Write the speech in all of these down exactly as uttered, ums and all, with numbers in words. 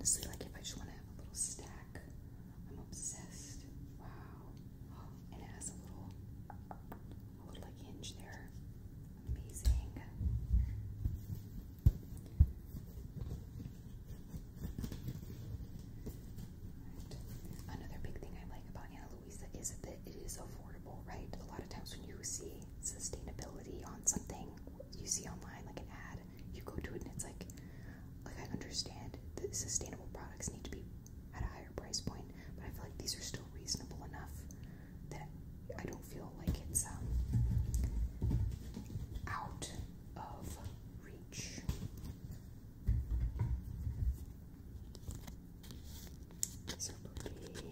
honestly, like if I just want to have a little stack, I'm obsessed. Wow. And it has a little, a little like hinge there. Amazing. Right. Another big thing I like about Ana Luisa is that it is affordable, right? A lot of times when you see sustainability on something you see online, like an ad, you go to it and it's like, like I understand that sustainable products need to be at a higher price point, but I feel like these are still reasonable enough that I don't feel like it's um out of reach. These are pretty.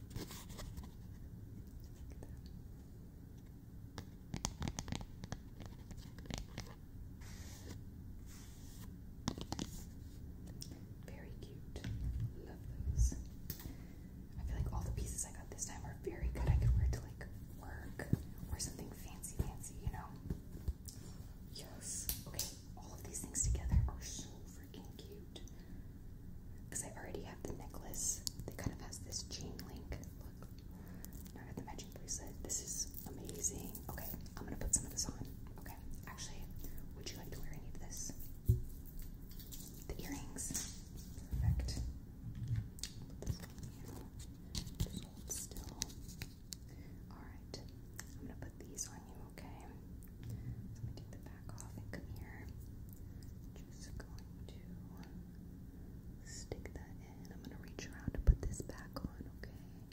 Very cute. Love those. I feel like all the pieces I got this time are very good. I could wear to like work or something fancy, fancy, you know? Yes. Okay, all of these things together are so freaking cute. Because I already have the necklace that kind of has this chain link. Look. Now I got the matching bracelet. This is amazing. Okay, I'm gonna put some of this on. Okay. Actually, would you like to wear any of this? The earrings. Perfect. Put this on you. Just hold still. Alright. I'm gonna put these on you, okay? So I'm gonna take the back off and come here. Just going to stick that in. I'm gonna reach around to put this back on, okay?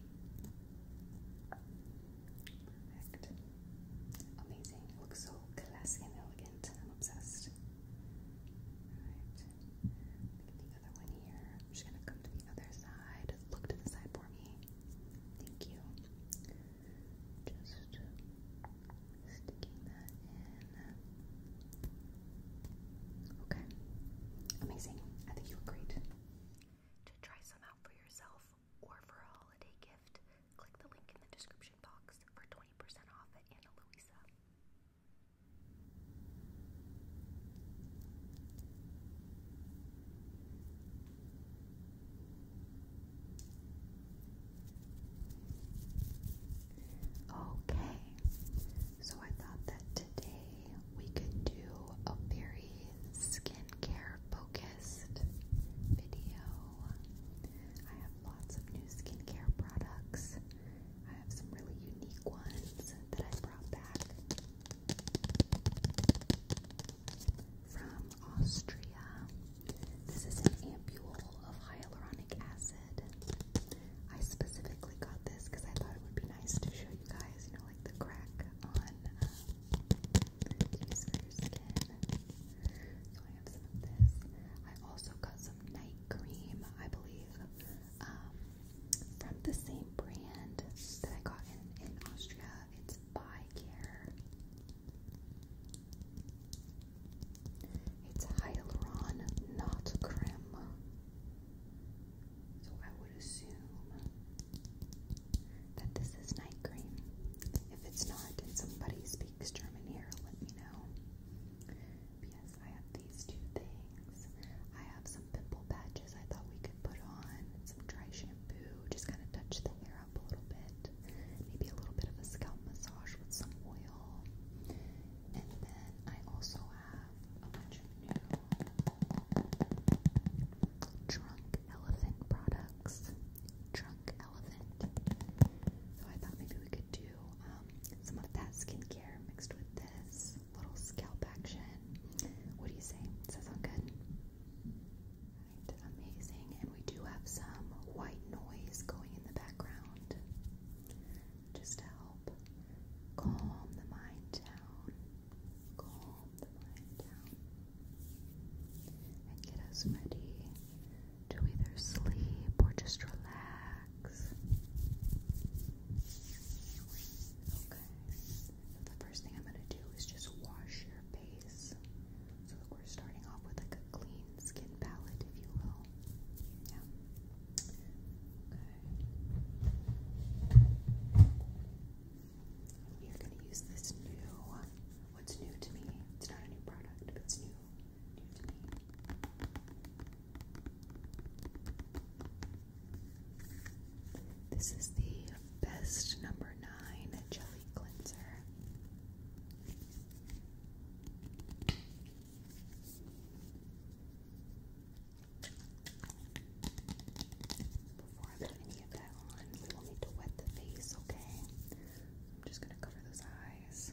Perfect. Amazing. It looks so classy and elegant. I'm obsessed. Alright. Look at the other one here. I'm just gonna come to the other side. Look to the side for me. Thank you. Just sticking that in. Okay. Amazing. I think you look great. To try some out for yourself or for a holiday gift, click the link in the description box for twenty percent off at Ana Luisa. Okay, so I thought that today we could do a very skincare focused video. I have lots of new skincare products. I have some really unique ones that I brought back from Austria. This is an ampule of hyaluronic acid. I specifically got this because I thought it would be nice to show you guys, you know, like the crack on um, use for your skin. So I have some of this. I also got some night cream, I believe, um, from the same brand that I got in, in Austria. It's By Care. It's hyaluron, not creme. So I would assume that this is night cream. If it's not and somebody speaks German here, let me know. But yes, I have these two things. I have some pimple patches I thought we could put on, some dry shampoo, just kind of touch the hair up a little bit. Maybe a little bit of a scalp massage with some oil. And then I also have a bunch of new Drunk Elephant products. Drunk Elephant. So I thought maybe we could do um, some of that skincare mixed with this little scalp action. What do you say? Does that sound good? Right, amazing. And we do have some white noise going in the background just to help calm the mind down. Calm the mind down. And get us ready to either sleep or just relax. Okay. So the first thing I'm going to do is just wash your face so that we're starting off with like a clean skin palette, if you will. Yeah. Okay. We are going to use this new, what's new to me? It's not a new product, but it's new, new to me. This is the Best Number Nine Jelly Cleanser. Before I put any of that on, we will need to wet the face, okay? I'm just gonna cover those eyes.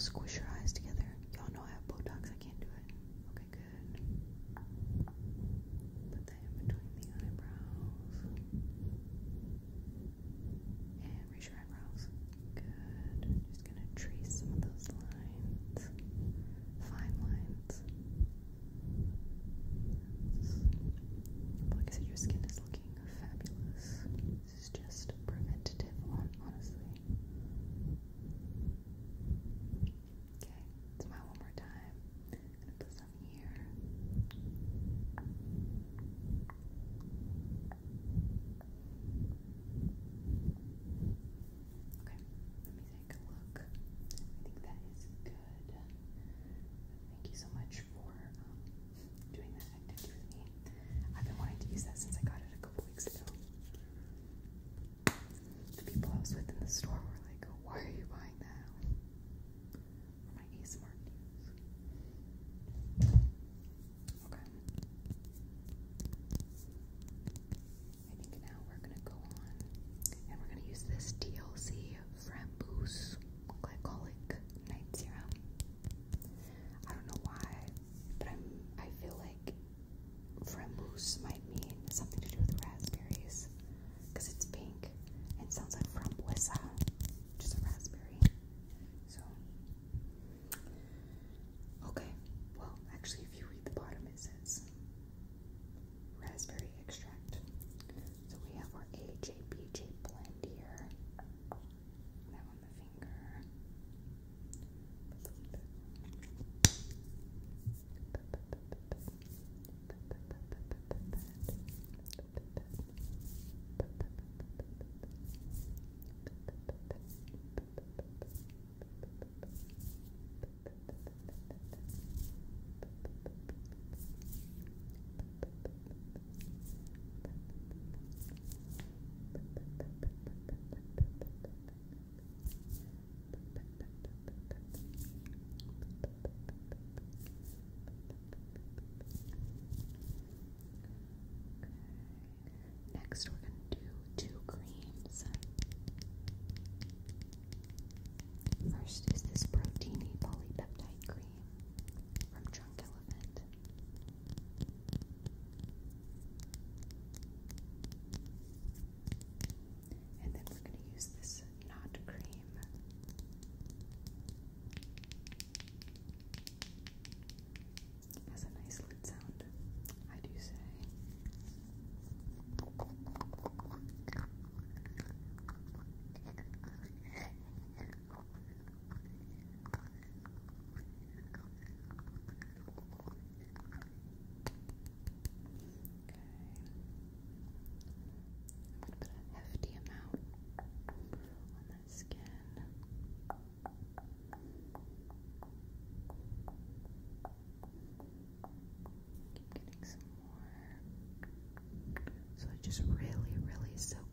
squish your eyes together. Y'all know I have Botox. I can't do it. Okay, good. Put that in between the eyebrows. And raise your eyebrows. Good. Just gonna trace some of those lines. Fine lines. But like I said, your skin is looking fabulous. This is just preventative, on honestly. Okay, smile one more time. I'm gonna put some here. Okay, let me take a look. I think that is good. Thank you so much for um, doing that activity with me. I've been wanting to use that since I got it a couple weeks ago. The people I was with in the store were like, oh, why are you buying that? For my A S M R views. Okay. I think now we're going to go on and we're going to use this T L C Framboos Glycolic Night Serum. I don't know why, but I'm, I feel like Framboos might mean something to do with raspberries because it's pink and sounds like frambuesa, just a raspberry. So, okay, well, actually, if you read the bottom, it says raspberry extract. So we have our A J B J blend here. That on the finger. Next, we're going to do two creams. First is this Proteiny Polypeptide Cream from Drunk Elephant. And then we're going to use this Knot Cream. Has a nice lid sound, I do say. I'm going to put a hefty amount on that skin. Keep getting some more. So it just really, really soaks